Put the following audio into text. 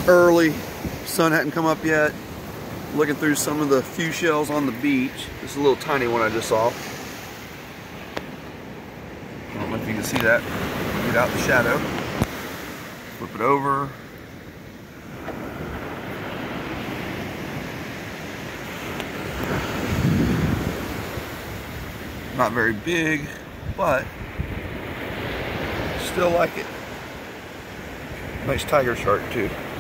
It's early, sun hadn't come up yet. Looking through some of the few shells on the beach. This is a little tiny one I just saw. I don't know if you can see that. Get out the shadow. Flip it over. Not very big, but still like it. Nice tiger shark too.